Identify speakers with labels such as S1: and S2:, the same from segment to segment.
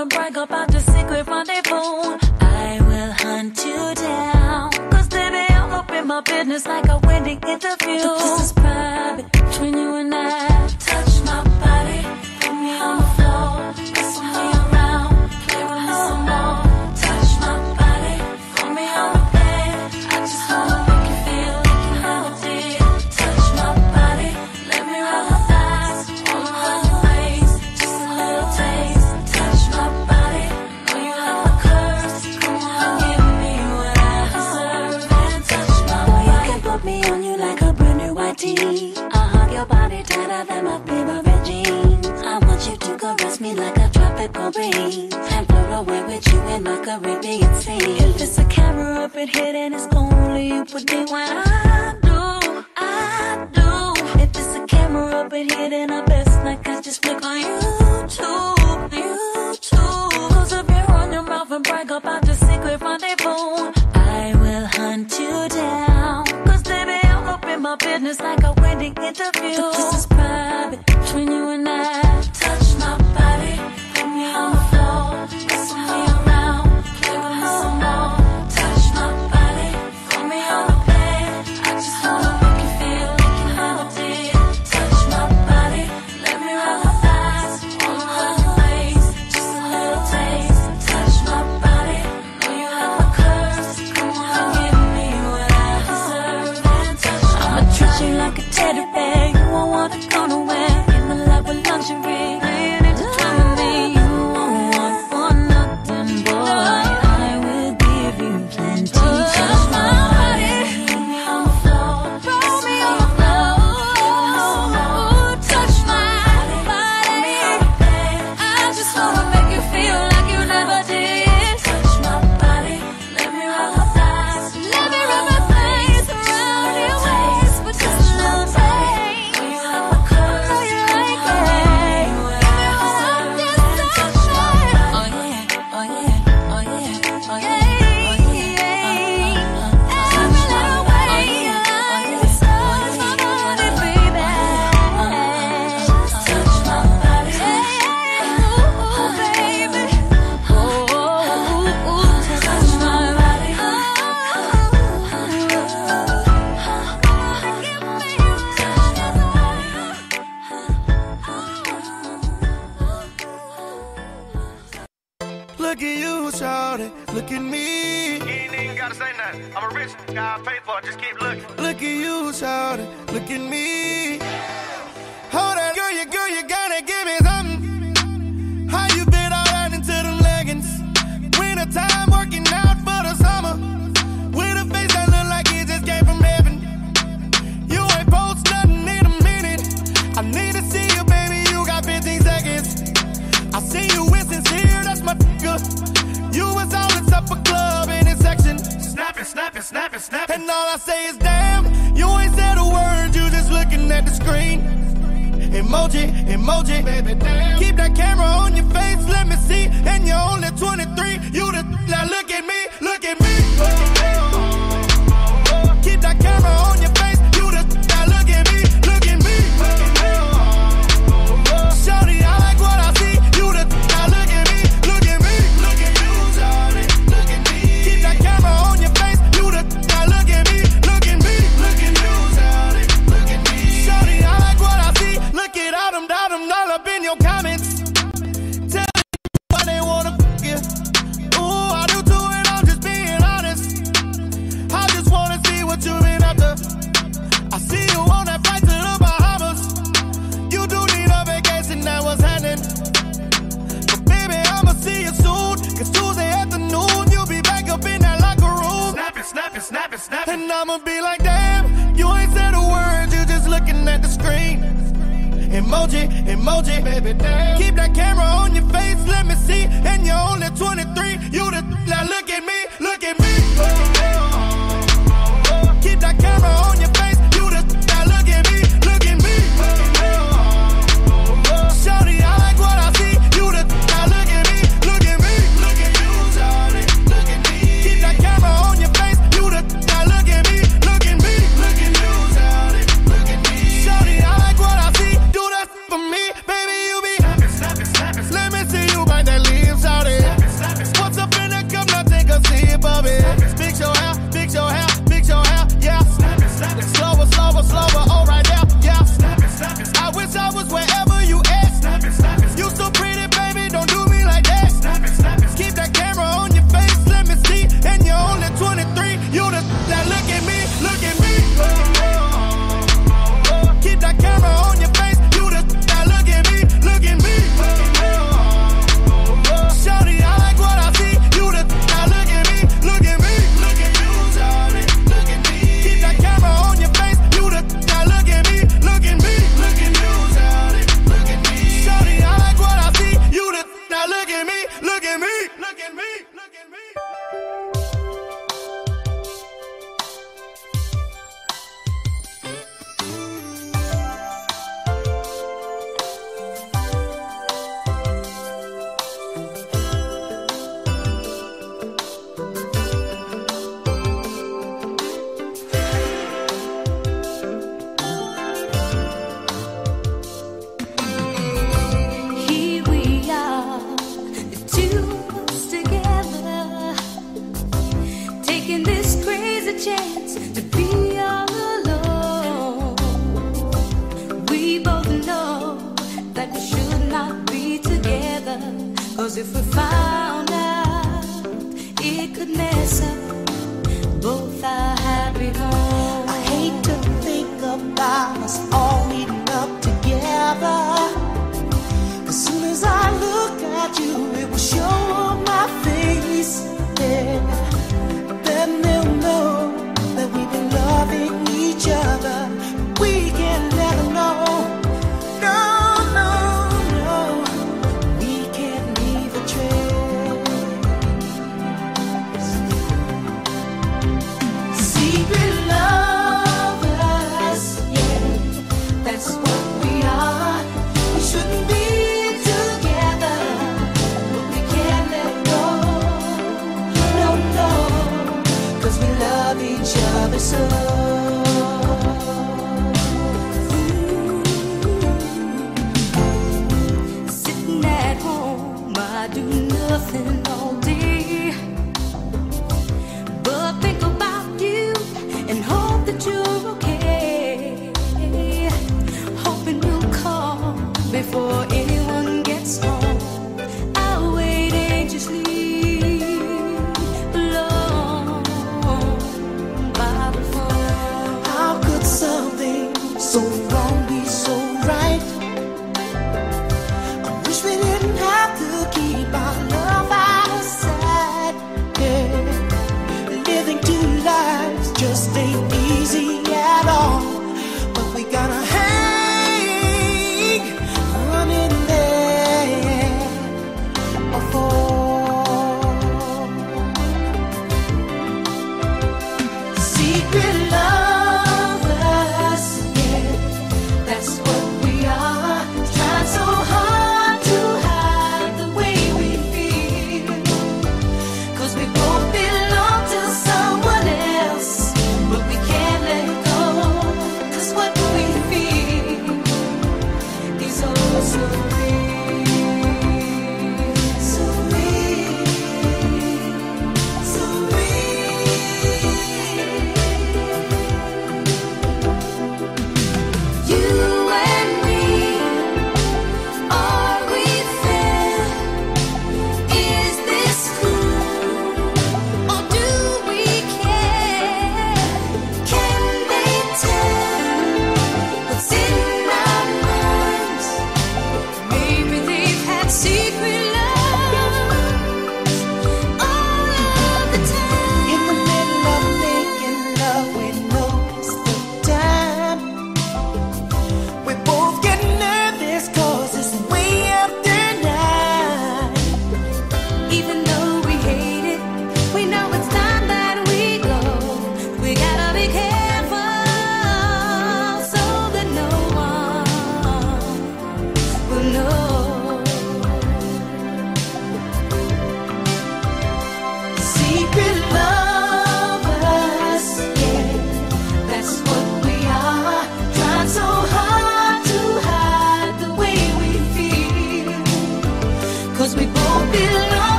S1: and brag about your secret rendezvous. I will hunt you down, cause baby, I'm up in my business like a wedding interview. But this is private between you and I. Touch my body, put me on the floor, whistle me around, play with me some more. Touch my body, put me on the bed, I just wanna make you feel like you never did. Touch my body, let me rub my thighs, all over your face, just a little taste. Touch my body, know you have my curves, come on, give me what I deserve. And touch my body, you can put me on you like a brand new white tee. I'll hug your body tighter than my favorite jeans. I want you to caress me like a tropical breeze, and float away with you in my Caribbean sea. If it's a camera up in here, then it's only you put me when I do, I do. If it's a camera up in here, then I best like I just click on YouTube, YouTube. Close up your on your mouth and brag about your secret rendezvous. I will hunt you down, cause baby, I'm up in my business like a wedding interview. But this is private between you and I. Touch my body, put me on the floor, whistle me around, play with me some more. Touch my body, put me on the bed, I just wanna make you feel like you never did. Touch my body, let me rub my thighs, all over your face, just a little taste. Touch my body, know you have my curves, come on, give me what I deserve. And touch my I'ma treat you like a teddy bear, you won't wanna go nowhere. In my lap with lingerie, laying it down with me. You won't want for nothing, boy, I will give you plenty. Touch my body, put me on the floor, throw me on the floor. Touch my body, I just wanna make you feel like you never did. Touch my body, let me rub my thighs, let me rub my face around your waist, but just a little taste. Know you have my curves, know you like it. Touch my body, oh yeah, oh yeah, oh yeah, oh yeah, oh yeah. Every little way, touch my body, baby. Touch my body, ooh, baby. Touch my body.
S2: Look at you, shawty, look at me.
S3: You ain't even gotta say nothing. I'm a rich guy, I pay for it, just keep looking.
S2: Look at you, shawty, look at me. Hold on, girl, you gotta give me something. How you fit all that into them leggings? Winter time working out for the summer, with a face that look like it just came from heaven. You ain't post nothing in a minute. I need to see you, baby, you got 15 seconds. I see you with sincere, that's my nigga. You was all in upper club in this section.
S3: Snapping, snapping, snapping, snapping.
S2: And all I say is damn, you ain't said a word, you just looking at the screen. Emoji, emoji, baby, damn. Keep that camera on your face, let me see. And you're only 23, you the now look at me, look at me. Keep that camera on your face, you the now look at me, look at me. Shawty, I like what I see, you the now look at me, look at me. Look at you, shawty, look at me. Keep that camera on your face, you the now look at me, look at me. Look at you, shawty, look at me. Shawty, I like what I see, look at all them all up in your comments. Tell me why they wanna fuck you. Ooh, I do too, and I'm just being honest. I just wanna see what you've been up to. I see you on that flight to the Bahamas. You do need a vacation, that was happening. But baby, I'ma see you soon, cause Tuesday afternoon, you'll be back up in that locker room.
S3: Snapping, snapping, snapping, snapping.
S2: And I'ma be like, damn, you ain't said a word, you just looking at the screen. Emoji, emoji, baby, damn. Keep that camera on your face, let me see. And you're only 23, you the now look at me, look at me. Keep that camera on your face, you the now look at me, look at me. Shawty, I like what I see, you the now look at me, look at me. Look at you, shawty, look at me. Keep that camera on your face, you the now look at me, look at me. Look at you, shawty, look at me. Shawty, I like what I see, do that for me, baby, you be snapping, snapping, snapping. Let me see you bite that leaves out.
S1: if we found out it could mess up both our happy home.
S4: I hate to think about us all meeting up together. As soon as I look at you, it will show on my face. Yeah. Then they'll know that we've been loving each other. We can let them know. No, no, no, we can't leave a trace. Secret lovers, yeah, that's what we are. We shouldn't be together, but we can't let go. No, no, 'cause we love each other so.
S1: Sitting at home, I do nothing all day but think about you and hope that you're okay. Hoping you'll call before anyone gets home. I'll wait anxiously alone by the phone.
S4: How could something so wrong be so right? I wish we didn't have to keep our love out of sight.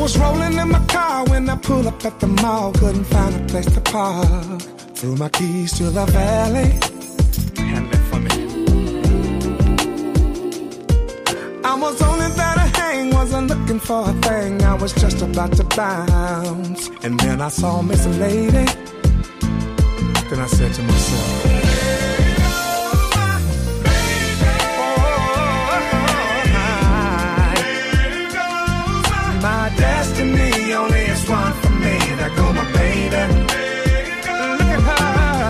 S5: Was rolling in my car when I pulled up at the mall. Couldn't find a place to park. Threw my keys to the valet. Handle it for me. I was only there to hang, wasn't looking for a thing. I was just about to bounce, and then I saw Miss Lady. Then I said to myself, my destiny only is one for me. There go my baby. Look at her.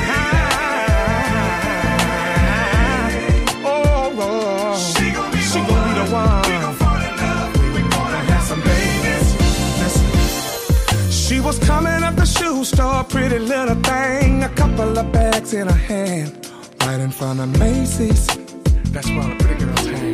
S5: Oh, she gon' be the one. We gon' fall in love. We gonna have some babies. Listen. She was coming up the shoe store, pretty little thing, a couple of bags in her hand, right in front of Macy's. That's where all the pretty girls hang.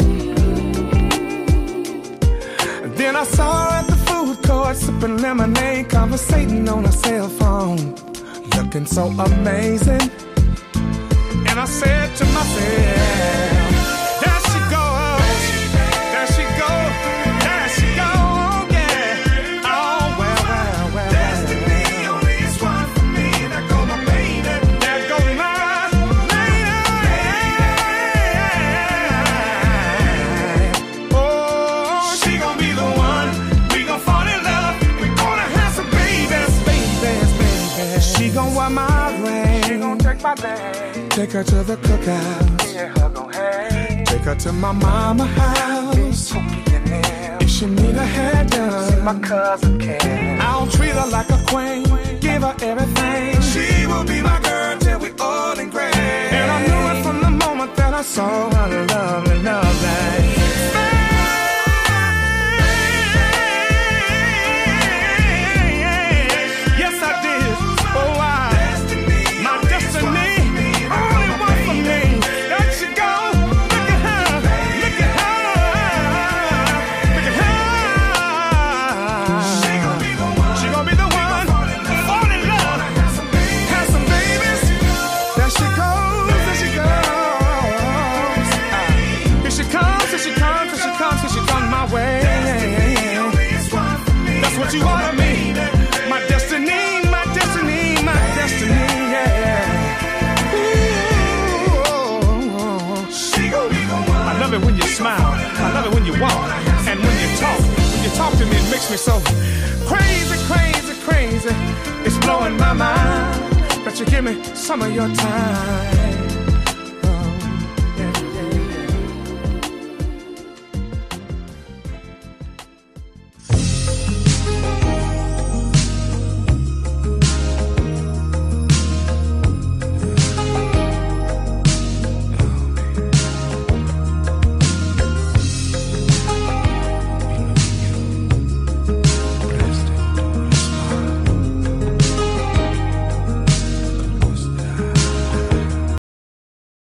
S5: Then I saw her at the food court, sipping lemonade, conversating on her cell phone, looking so amazing. And I said to myself, there she goes, there she goes, there she goes, yeah. Oh, well. Destiny only is one for me. There go my baby. There go my lady. Oh, she gon' be the one. We gon' fall in love. We gonna have some babies. She gon' wear my ring. She gon' take my name. Take her to the cookout. Yeah, her gon' hang. Take her to my mama house. If she need a hair done, see my cousin Ken. I'll treat her like a queen. Give her everything. She will be my girl till we old and gray. And I knew it from the moment that I saw her lovely. Yes, I did. Oh, my destiny, only one for me. There she go. Look at her. Look at her. Look at her. She gon' be the one. She gon' be the one. Fall in love. Have some babies. There she goes. There she goes. Here she comes. Here she comes. Here she comes. Here she comes my way. That's what you are to me. My destiny, my destiny, my destiny, yeah. Ooh, she gon' be the one. I love it when you smile. I love it when you walk. And when you talk. When you talk to me, it makes me so crazy, crazy, crazy. It's blowing my mind. But you give me some of your time.